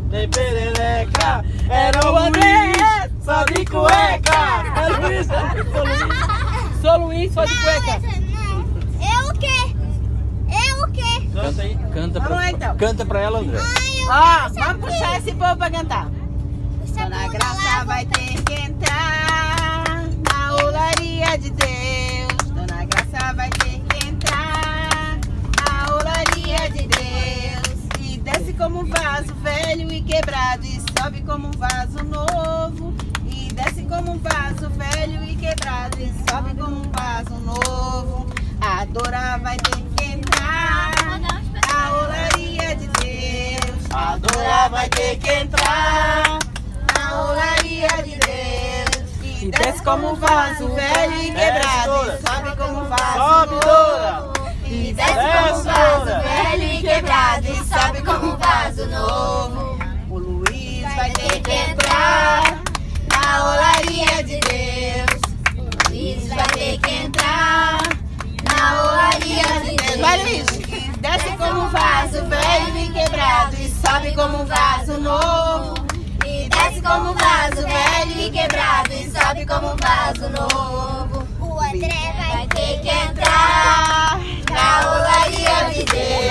tem perereca. Era o Luiz, só de cueca. É Luiz, sou Luiz, só de cueca. Eu o quê? Eu o quê? Canta aí. Vamos lá, então. Canta pra ela, André. Ó, vamos puxar esse povo pra cantar. Dona Graça vai ter que entrar na olaria de Deus. Dona Graça vai ter que entrar na olaria de Deus. E desce como um vaso velho e quebrado e sobe como um vaso novo. E desce como um vaso velho e quebrado e sobe como um vaso novo. A Dora vai ter que entrar na olaria de Deus. A Dora vai ter que entrar na olaria de Deus. E desce como um vaso velho e quebrado e sobe como um vaso Sobe, Dora. novo. E desce como um vaso velho e quebrado e sobe como um vaso novo. O Luiz vai ter que entrar na olaria de Deus. O Luiz vai ter que entrar na olaria de Deus. Vai, Luiz. Desce como um vaso velho e quebrado e sobe como um vaso novo. E desce como um vaso velho e quebrado e sobe como um vaso novo. O André Vai ter que entrar na olaria de Deus.